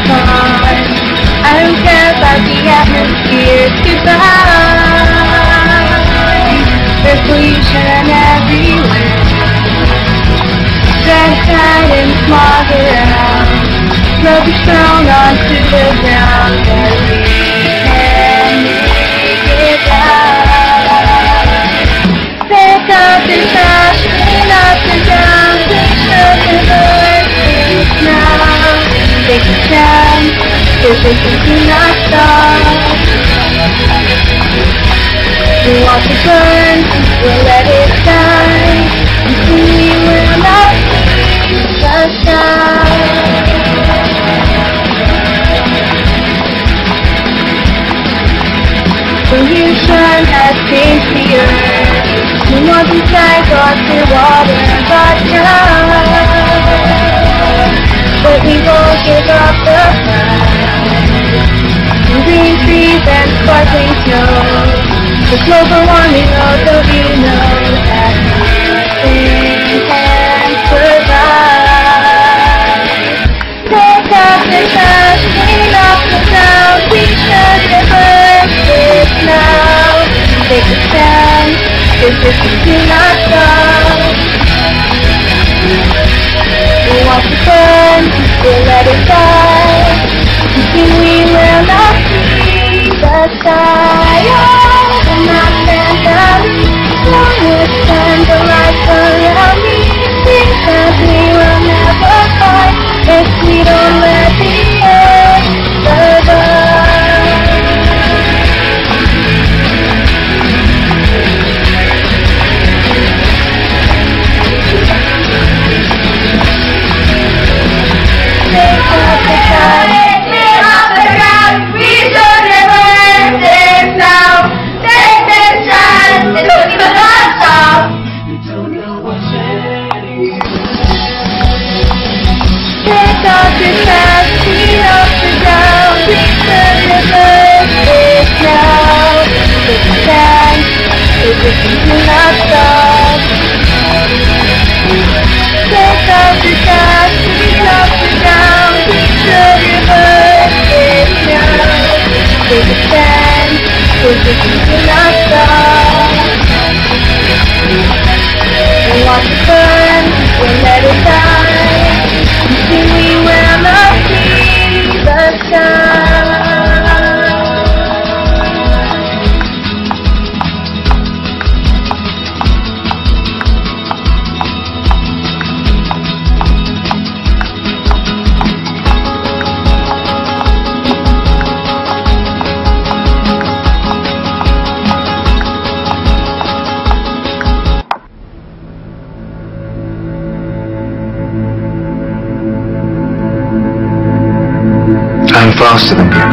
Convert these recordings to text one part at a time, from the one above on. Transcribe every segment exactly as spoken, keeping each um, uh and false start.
fun. I don't care about the atmosphere. Goodbye. There's pollution everywhere. Dioxide and smog around. Smoke is thrown onto the ground, but we can make it right. Pick up the trash, clean up and down, make sure the earth is now. Take a chance, cause this is not stop. We want to burn, we'll let it die. Until we will not see the sky. Pollution has changed the earth. We want to try God's the water, but now, but we won't give up the fight. Green trees and sparkling snow. The global warming, oh, don't you know that nothing can survive? Take up the trash, clean up the town. We should reverse this now. Take a stand, cause this is do not stop. We want to burn, we'll let it die. Until we will not see the sky. Oh, and not stand down. Long would stand the lights around me. Things that we will never find if we don't let the earth survive. Take up the time. This is not stop. Take up the cash, clean up the ground. We should reverse it now. Take a stand, cause this is not stop. We want to burn, we'll let it die. Until we will not see the sky. I'm faster than you.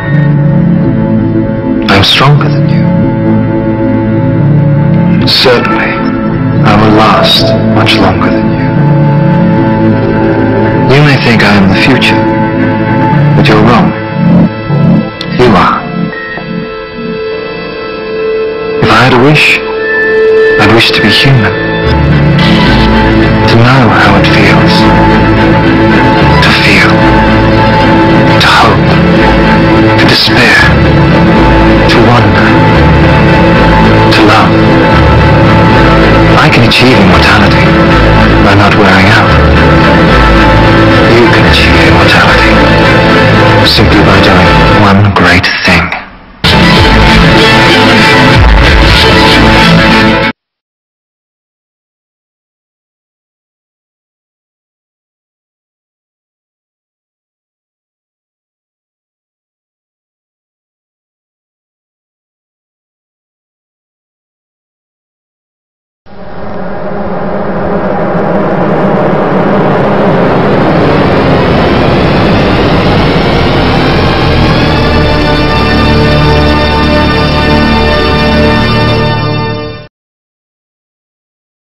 I'm stronger than you. Certainly, I will last much longer than you. You may think I am the future, but you're wrong. You are. If I had a wish, I'd wish to be human. To know how it feels. To feel. To hope, to despair, to wonder.